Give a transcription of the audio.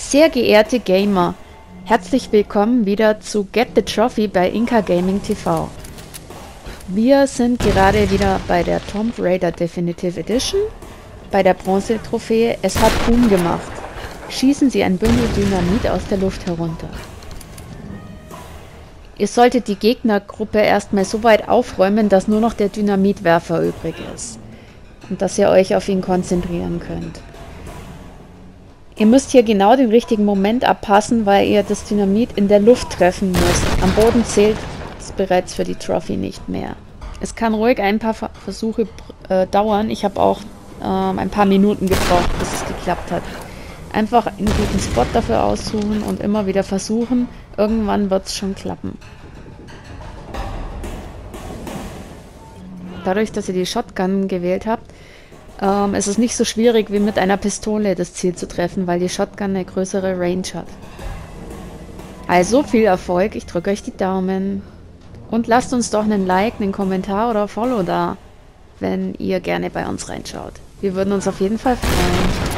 Sehr geehrte Gamer, herzlich willkommen wieder zu Get the Trophy bei Inka Gaming TV. Wir sind gerade wieder bei der Tomb Raider Definitive Edition, bei der Bronze-Trophäe. Es hat Boom gemacht. Schießen Sie ein Bündel Dynamit aus der Luft herunter. Ihr solltet die Gegnergruppe erstmal so weit aufräumen, dass nur noch der Dynamitwerfer übrig ist. Und dass ihr euch auf ihn konzentrieren könnt. Ihr müsst hier genau den richtigen Moment abpassen, weil ihr das Dynamit in der Luft treffen müsst. Am Boden zählt es bereits für die Trophy nicht mehr. Es kann ruhig ein paar Versuche dauern. Ich habe auch ein paar Minuten gebraucht, bis es geklappt hat. Einfach einen guten Spot dafür aussuchen und immer wieder versuchen. Irgendwann wird es schon klappen. Dadurch, dass ihr die Shotgun gewählt habt, ist es nicht so schwierig wie mit einer Pistole das Ziel zu treffen, weil die Shotgun eine größere Range hat. Also viel Erfolg, ich drücke euch die Daumen. Und lasst uns doch einen Like, einen Kommentar oder Follow da, wenn ihr gerne bei uns reinschaut. Wir würden uns auf jeden Fall freuen.